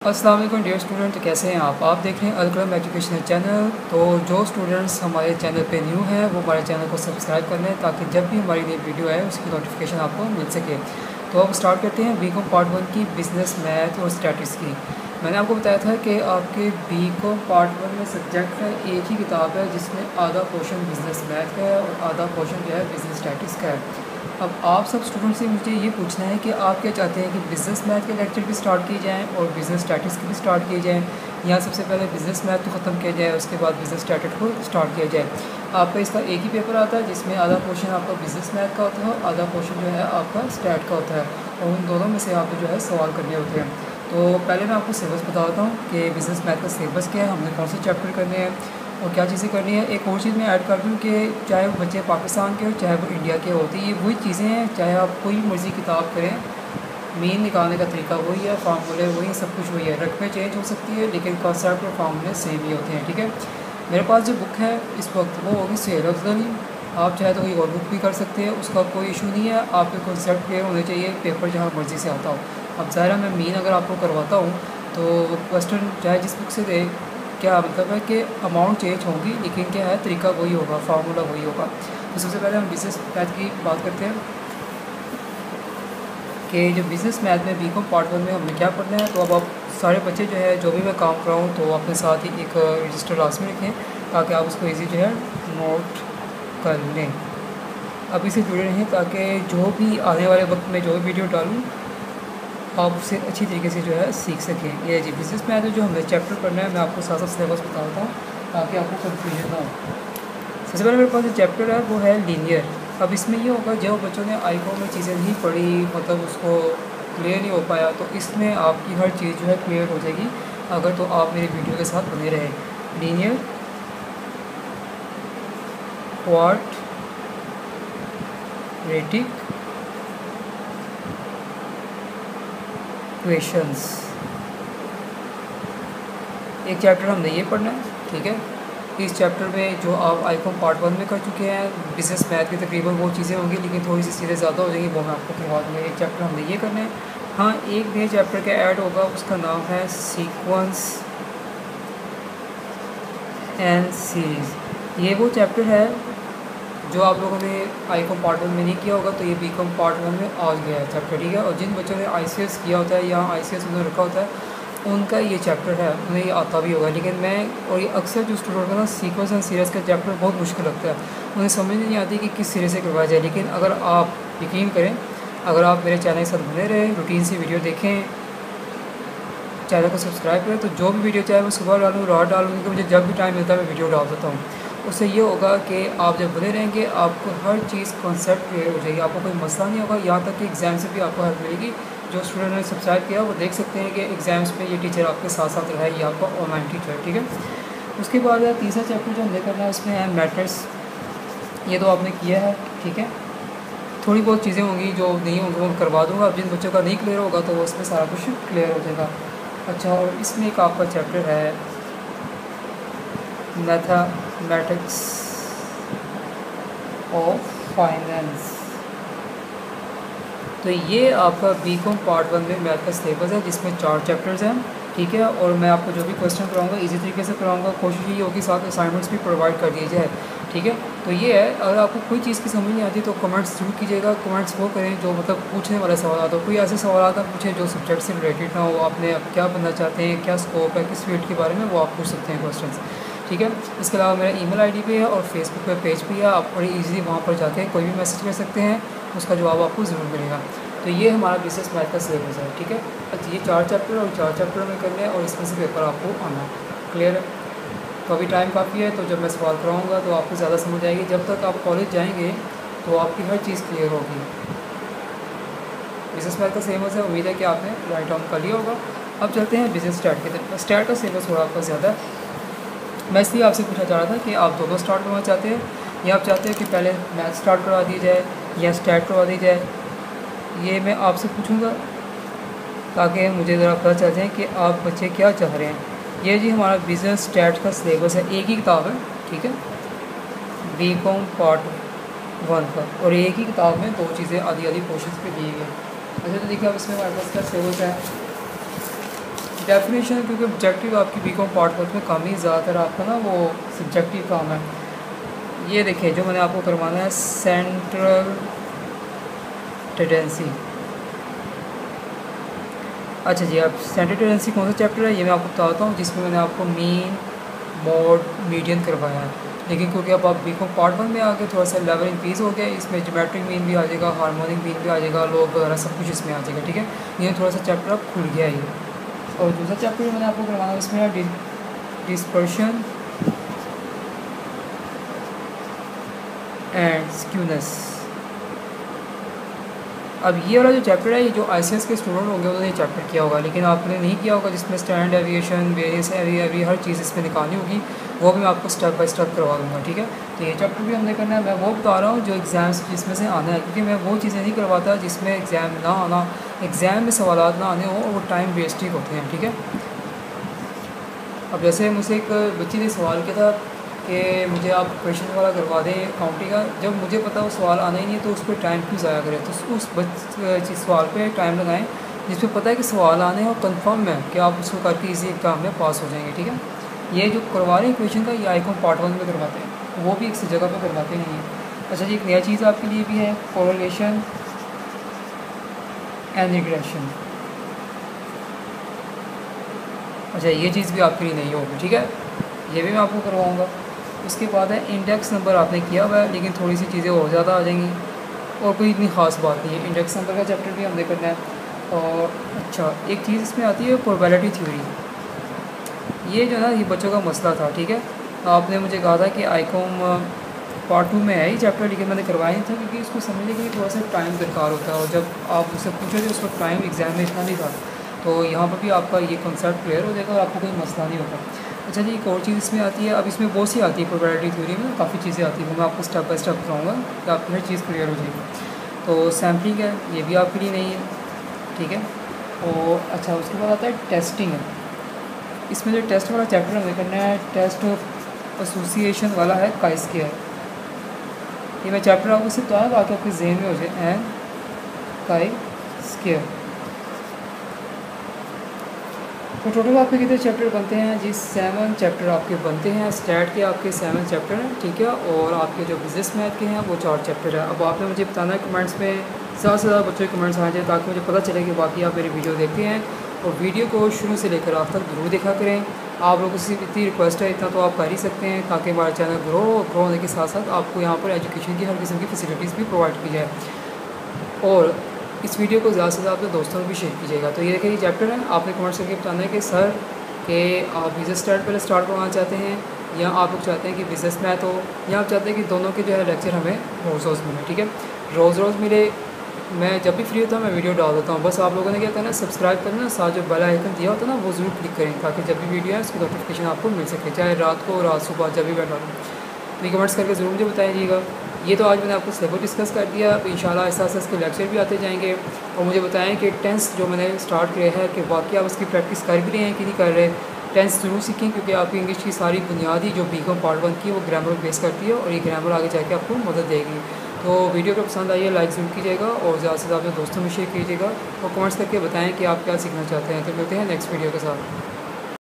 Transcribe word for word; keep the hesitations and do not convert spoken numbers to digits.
अस्सलाम वालेकुम dear student, तो कैसे हैं आप आप देख रहे हैं अलकलम एजुकेशनल चैनल। तो जो स्टूडेंट्स हमारे चैनल पे न्यू हैं वो हमारे चैनल को सब्सक्राइब कर लें ताकि जब भी हमारी नई वीडियो आए उसकी नोटिफिकेशन आपको मिल सके। तो अब स्टार्ट करते हैं बी कॉम पार्ट वन की बिज़नेस मैथ और स्टैटिस्टिक्स की। मैंने आपको बताया था कि आपके बी कॉम पार्ट वन में सब्जेक्ट है एक ही किताब है जिसमें आधा पोर्शन बिज़नेस मैथ का है और आधा पोर्शन जो है बिज़नेस स्टैटिस्टिक्स का है। अब आप सब स्टूडेंट से मुझे ये पूछना है कि आप क्या चाहते हैं कि बिज़नेस मैथ के लेक्चर भी स्टार्ट किए जाएँ और बिज़नेस स्टैटिस्टिक्स भी स्टार्ट किए जाएँ, या सबसे पहले बिज़नेस मैथ को ख़त्म किया जाए उसके बाद बिज़नेस स्टैटिस्टिक्स को स्टार्ट किया जाए। आपका इसका एक ही पेपर आता है जिसमें आधा पोर्शन आपका बिज़नेस मैथ का होता है और आधा पोर्शन जो है आपका स्टैट का होता है, और उन दोनों में से आपको जो है सवाल करने होते हैं। तो पहले मैं आपको सिलेबस बताता हूँ कि बिज़नेस मैथ का सिलेबस क्या है, हमने कौन से चैप्टर करने हैं और क्या चीज़ें करनी है। एक और चीज़ मैं ऐड कर दूँ कि चाहे वो बच्चे पाकिस्तान के हो चाहे वो इंडिया के होते, ये वही चीज़ें हैं, चाहे आप कोई मर्ज़ी किताब करें, मीन निकालने का तरीका वही है, फार्मूले वही, सब कुछ वही है। रकमें चेंज हो सकती है लेकिन कॉन्सेप्ट और फार्मूले सेम ही होते हैं। ठीक है, मेरे पास जो बुक है इस वक्त वो होगी सेल अफजली। आप चाहे तो कोई और बुक भी कर सकते हैं, उसका कोई इशू नहीं है। आपके कॉन्सेप्ट क्लियर होने चाहिए, पेपर जहाँ मर्ज़ी से आता हो। अब ज़ाहिर है मैं मीन अगर आपको करवाता हूँ तो क्वेश्चन चाहे जिस बुक से दे, क्या मतलब है कि अमाउंट चेंज होगी लेकिन क्या है तरीका वही होगा, फार्मूला वही होगा। तो सबसे पहले हम बिज़नेस मैथ की बात करते हैं कि जो बिज़नेस मैथ में बी कॉम पार्ट वन में हमने क्या पढ़ना है। तो अब आप सारे बच्चे जो है जो भी मैं काम कराऊँ तो अपने साथ ही एक रजिस्टर लाजमी रखें ताकि आप उसको ईजी जो है नोट कर लें। अब इसे जुड़े रहें ताकि जो भी आने वाले वक्त में जो भी वीडियो डालूँ आप उससे अच्छी तरीके से जो है सीख सकें। ये जी बिज़नेस मैथ में जो हमें चैप्टर पढ़ना है मैं आपको साथ साथ सिलेबस बता देता हूँ ताकि आपको कन्फ्यूजन ना हो। सबसे पहले मेरे पास जो चैप्टर है वो है लीनियर। अब इसमें ये होगा जो बच्चों ने आईको में चीज़ें नहीं पढ़ी, मतलब उसको क्लियर नहीं हो पाया, तो इसमें आपकी हर चीज़ जो है क्लियर हो जाएगी अगर तो आप मेरी वीडियो के साथ बने रहें। लीनियर क्वाड्रेटिक इक्वेशंस, एक चैप्टर हमने ये पढ़ना है। ठीक है, इस चैप्टर में जो आप आईकॉम पार्ट वन में कर चुके हैं बिज़नेस मैथ की तकरीबन वो चीज़ें होंगी लेकिन थोड़ी सी चीज़ें ज़्यादा हो जाएंगी, वो मैं आपको करवा दूँगा। एक चैप्टर हमने ये करना है। हाँ, एक नए चैप्टर का ऐड होगा, उसका नाम है सीक्वेंस एंड सीरीज़। ये वो चैप्टर है जो आप लोगों ने आईकॉम पार्ट वन में नहीं किया होगा, तो ये बीकॉम पार्ट वन में आ गया है चैप्टर। ठीक है, और जिन बच्चों ने आईसीएस किया होता है या आईसीएस उन्होंने रखा होता है उनका ये चैप्टर है, उन्हें ये आता भी होगा। लेकिन मैं और ये अक्सर जो स्टूडेंट है ना सीक्वेंस एंड सीरीज़ का चैप्टर बहुत मुश्किल लगता है, उन्हें समझ नहीं आती कि किस सिरे से करवाया जाए। लेकिन अगर आप यकीन करें, अगर आप मेरे चैनल के साथ बने रहें, रूटीन से वीडियो देखें, चैनल को सब्सक्राइब करें, तो जो भी वीडियो चाहे मैं सुबह डालूँ रात डालूँ, क्योंकि मुझे जब भी टाइम मिलता है मैं वीडियो डाल देता हूँ। उससे ये होगा कि आप जब बने रहेंगे आपको हर चीज़ कॉन्सेप्ट क्लियर हो जाएगी, आपको कोई मसला नहीं होगा। यहाँ तक कि एग्ज़ाम से भी आपको हेल्प मिलेगी। जो स्टूडेंट ने सब्सक्राइब किया वो देख सकते हैं कि एग्ज़ाम्स में ये टीचर आपके साथ साथ रहा है, ये आपका ऑनलाइन टीचर। ठीक है, उसके बाद तीसरा चैप्टर जो हमने करना है उसमें है मैट्रिक्स। ये तो आपने किया है। ठीक है, थोड़ी बहुत चीज़ें होंगी जो नहीं होंगी वो करवा दूँगा। अब जिन बच्चों का नहीं क्लियर होगा तो वो उसमें सारा कुछ क्लियर हो जाएगा। अच्छा, और इसमें एक आपका चैप्टर है मैथमेटिक्स ऑफ फाइनेंस। तो ये आपका बीकॉम पार्ट वन में मैथ का सिलेबस है जिसमें चार चैप्टर्स हैं। ठीक है, और मैं आपको जो भी क्वेश्चन कराऊंगा इजी तरीके से कराऊंगा, कोशिश ये होगी साथ असाइनमेंट्स भी प्रोवाइड कर दिए जाए। ठीक है, तो ये है, अगर आपको कोई चीज़ की समझ नहीं आती तो कमेंट्स जरूर कीजिएगा। कमेंट्स वो करें जो मतलब पूछने वाले सवाल आता हो, कोई ऐसे सवाल आता पूछें जो सब्जेक्ट से रिलेटेड ना हो, आपने अब क्या बनना चाहते हैं, क्या स्कोप है, किस फील्ड के बारे में, वो आप पूछ सकते हैं क्वेश्चन। ठीक है, इसके अलावा मेरा ईमेल आईडी पे है और फेसबुक पे पेज भी है, आप बड़ी इजीली वहाँ पर जाके कोई भी मैसेज कर सकते हैं, उसका जवाब आपको ज़रूर मिलेगा। तो ये हमारा बिज़नेस मैथ का सिलेबस है। ठीक है, अच्छा ये चार चैप्टर और चार चैप्टर में करने हैं और इसमें से पेपर आपको आना क्लियर है। तो अभी टाइम काफ़ी है, तो जब मैं सवाल कराऊँगा तो आपको ज़्यादा समझ आएगी। जब तक आप कॉलेज जाएंगे तो आपकी हर चीज़ क्लियर होगी। बिज़नेस मैथ का सिलेबस है, उम्मीद है कि आपने राइट डाउन कर लिया होगा। अब चलते हैं बिज़नेस स्टार्ट की तरफ। स्टार्ट का सिलेबस थोड़ा आपका ज़्यादा है, मैं इसलिए आपसे पूछना चाह रहा था कि आप दोनों स्टार्ट करना चाहते हैं या आप चाहते हैं कि पहले मैथ स्टार्ट करवा दी जाए या स्टार्ट करवा दी जाए। ये मैं आपसे पूछूंगा ताकि मुझे ज़रा पता चल जाए कि आप बच्चे क्या चाह रहे हैं। ये जी हमारा बिज़नेस स्टैट का सिलेबस है, एक ही किताब है। ठीक है, बी कॉम पार्ट वन का, और एक ही किताब में दो चीज़ें आधी आधी पोर्शन पे दिए गए। अच्छा, तो देखिए अब इसमें हमारे पास क्या सिलेबस है। डेफिनेशन, क्योंकि ऑब्जेक्टिव आपकी बी कॉम पार्ट वन में कम ही ज़्यादातर आपका ना वो सब्जेक्टिव काम है। ये देखिए जो मैंने आपको करवाना है सेंट्रल टेंडेंसी। अच्छा जी, अब सेंट्रल टेंडेंसी कौन सा चैप्टर है ये मैं आपको बताता हूँ, जिसमें मैंने आपको मीन मोड मीडियन करवाया है। लेकिन क्योंकि अब आप बी कॉम पार्ट वन में आके थोड़ा सा लेवल इंक्रीज़ हो गया, इसमें ज्योमेट्रिक मीन भी आ जाएगा, हार्मोनिक मीन भी आ जाएगा, लॉग वगैरह सब कुछ इसमें आ जाएगा। ठीक है, ये थोड़ा सा चैप्टर अब खुल गया ये। और दूसरा चैप्टर मैंने आपको करवाना है इसमें है डिस्पर्शन एंड स्क्यूनेस। अब ये वाला जो चैप्टर है ये जो आईसीएस के स्टूडेंट होंगे उन्होंने ये चैप्टर किया होगा, लेकिन आपने नहीं किया होगा, जिसमें स्टैंड एविएशन वेरियस एवी एवी हर चीज़ इसमें निकालनी होगी, वो भी मैं आपको स्टेप बाय स्टेप करवा दूँगा। ठीक है, तो ये चैप्टर भी हमने करना है। मैं वो बता रहा हूँ जो एग्ज़ाम्स जिसमें से आना है, क्योंकि मैं वो चीज़ें नहीं करवाता जिसमें एग्ज़ाम ना आना, एग्ज़ाम में सवाल ना आने हो और वो टाइम वेस्ट ही होते हैं। ठीक है, अब जैसे मुझसे एक बच्ची ने सवाल किया था कि मुझे आप क्वेश्चन वाला करवा दें अकाउंटिंग का, जब मुझे पता वो सवाल आना ही नहीं है तो उस पर टाइम क्यों ज़ाया करें, तो उस बच सवाल पे टाइम लगाएं जिसमें पता है कि सवाल आने हैं और कंफर्म है कि आप उसको करके इसी एग्जाम में पास हो जाएंगे। ठीक है, ये जो करवा रहे हैं क्वेश्चन का ये आईकॉन पार्ट वन में करवाते हैं, वो भी एक जगह पर करवाते नहीं हैं। अच्छा जी, एक नया चीज़ आपके लिए भी है कोरिलेशन एंड रिग्रेशन। अच्छा, ये चीज़ भी आपके लिए नहीं होगी। ठीक है, ये भी मैं आपको करवाऊँगा। उसके बाद है इंडेक्स नंबर, आपने किया हुआ है लेकिन थोड़ी सी चीज़ें और ज़्यादा आ जाएंगी और कोई इतनी ख़ास बात नहीं है। इंडेक्स नंबर का चैप्टर भी हमने करना है। और अच्छा, एक चीज़ इसमें आती है प्रोबेबिलिटी थ्योरी। ये जो है ये बच्चों का मसला था। ठीक है, आपने मुझे कहा था कि आईकॉम पार्ट टू में है ही चैप्टर, लेकिन मैंने करवाया नहीं था क्योंकि इसको समझने के लिए थोड़ा सा टाइम दरकार होता है, और जब आप उससे पूछे थे उस वक्त टाइम एग्जाम में इतना नहीं था। तो यहाँ पर भी आपका ये कॉन्सेप्ट क्लियर हो जाएगा और आपको कोई मसला नहीं होता। अच्छा जी, एक और चीज़ इसमें आती है, अब इसमें बहुत सी आती है प्रोबेबिलिटी थ्योरी में, काफ़ी चीज़ें आती है, वो मैं आपको स्टेप बाय स्टेप कराऊँगा कि आपकी हर चीज़ क्लियर हो जाएगी। तो सैम्पलिंग है, ये भी आपके लिए नहीं है। ठीक है, और अच्छा उसके बाद आता है टेस्टिंग है। इसमें जो टेस्ट वाला चैप्टर हमें करना है टेस्ट एसोसिएशन वाला है काई स्क्वायर। ये मैं चैप्टर आपको सिर्फ बताया ताकि आपके जहन में हो जाए एन काई स्क्वायर। तो टोटल आपके कितने चैप्टर बनते हैं जी? सेवन चैप्टर आपके बनते हैं। स्टैट के आपके सेवन चैप्टर हैं। ठीक है, और आपके जो बिजनेस मैथ के हैं वो चार चैप्टर है। अब आपने मुझे बताना है कमेंट्स में, ज़्यादा से ज़्यादा बच्चों के कमेंट्स आ जाए ताकि मुझे पता चले कि बाकी आप मेरी वीडियो देखते हैं, और वीडियो को शुरू से लेकर आखिर तक जरूर देखा करें। आप लोगों से इतनी रिक्वेस्ट है, इतना तो आप कर ही सकते हैं ताकि हमारा चैनल ग्रो ग्रो होने के साथ साथ आपको यहाँ पर एजुकेशन की हर किस्म की फैसिलिटीज़ भी प्रोवाइड की जाए। और इस वीडियो को ज़्यादा से ज़्यादा अपने दोस्तों में भी शेयर कीजिएगा। तो ये देखिए ये चैप्टर है, आपने कमेंट्स करके बताना है कि सर कि आप बिजनेस स्टार्ट पहले स्टार्ट करवाना चाहते हैं, या आप लोग चाहते हैं कि बिज़नेस मैथ हो, या आप चाहते हैं कि दोनों के जो है लेक्चर हमें रोज़ रोज़ मिले। ठीक है, रोज़ रोज़ मिले, मैं जब भी फ्री होता हूँ मैं वीडियो डाल देता हूँ। बस आप लोगों ने क्या करना है, सब्सक्राइब करना, साथ जो बेल आइकन दिया होता है ना वो ज़रूर क्लिक करें ताकि जब भी वीडियो है उसकी नोटिफिकेशन आपको मिल सके, चाहे रात को रात सुबह जब भी मैं डालूँ। तो कमेंट्स करके ज़रूर मुझे बताइएगा। ये तो आज मैंने आपको सिलेबस डिस्कस कर दिया, अब इंशाल्लाह ऐसा ऐसा इसके लेक्चर भी आते जाएंगे। और मुझे बताएं कि टेंस जो मैंने स्टार्ट किया है कि वाकई आप उसकी प्रैक्टिस कर भी रहे हैं कि नहीं कर रहे। टेंस ज़रूर सीखें क्योंकि आपकी इंग्लिश की सारी बुनियादी जो बी कॉम पार्ट वन की वो ग्रामर बेस करती है, और ये ग्रामर आगे जाके आपको मदद देगी। तो वीडियो को पसंद आई है लाइक ज़रूर कीजिएगा, और ज़्यादा से ज़्यादा अपने दोस्तों में शेयर कीजिएगा, और कमेंट्स करके बताएं कि आप क्या सीखना चाहते हैं। तो मिलते हैं नेक्स्ट वीडियो के साथ।